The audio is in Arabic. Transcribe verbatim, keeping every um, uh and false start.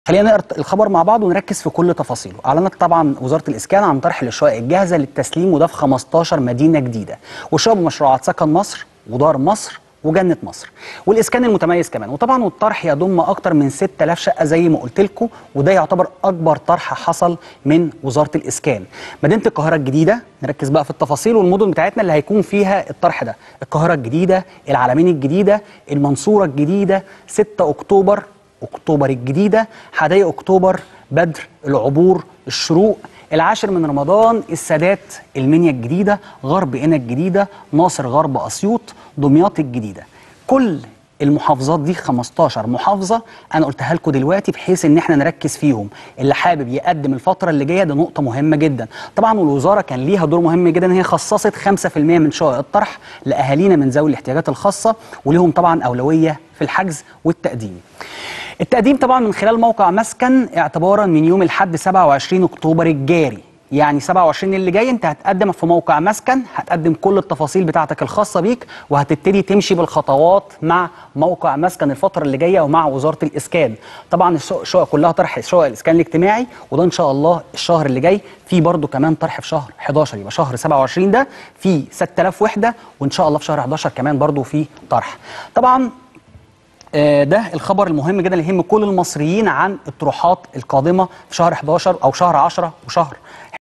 خلينا نقرا الخبر مع بعض ونركز في كل تفاصيله. اعلنت طبعا وزاره الاسكان عن طرح الشقق الجاهزه للتسليم، وده في خمستاشر مدينه جديده، والشقق بمشروعات سكن مصر ودار مصر وجنه مصر والاسكان المتميز كمان. وطبعا والطرح يضم اكتر من ستة آلاف شقه زي ما قلت لكم، وده يعتبر اكبر طرح حصل من وزاره الاسكان. مدينه القاهره الجديده، نركز بقى في التفاصيل والمدن بتاعتنا اللي هيكون فيها الطرح ده: القاهره الجديده، العلمين الجديده، المنصوره الجديده، ستة أكتوبر، اكتوبر الجديده، حدائق اكتوبر، بدر، العبور، الشروق، العاشر من رمضان، السادات، المنيا الجديده، غرب قنا الجديده، ناصر غرب اسيوط، دمياط الجديده. كل المحافظات دي خمستاشر محافظه انا قلتها لكم دلوقتي بحيث ان احنا نركز فيهم. اللي حابب يقدم الفتره اللي جايه ده نقطه مهمه جدا. طبعا والوزاره كان ليها دور مهم جدا ان هي خصصت خمسة في المية من شقق الطرح لاهالينا من ذوي الاحتياجات الخاصه، وليهم طبعا اولويه في الحجز والتقديم. التقديم طبعا من خلال موقع مسكن اعتبارا من يوم الاحد سبعة وعشرين أكتوبر الجاري، يعني سبعة وعشرين اللي جاي انت هتقدم في موقع مسكن، هتقدم كل التفاصيل بتاعتك الخاصه بيك، وهتبتدي تمشي بالخطوات مع موقع مسكن الفتره اللي جايه ومع وزاره الاسكان. طبعا الشقق كلها طرح شقق الاسكان الاجتماعي، وده ان شاء الله الشهر اللي جاي في برده كمان طرح في شهر حداشر، يبقى شهر سبعة وعشرين ده في ستة آلاف وحده، وان شاء الله في شهر حداشر كمان برده في طرح. طبعا ده الخبر المهم جدا اللي يهم كل المصريين عن الطروحات القادمه في شهر حداشر او شهر عشرة وشهر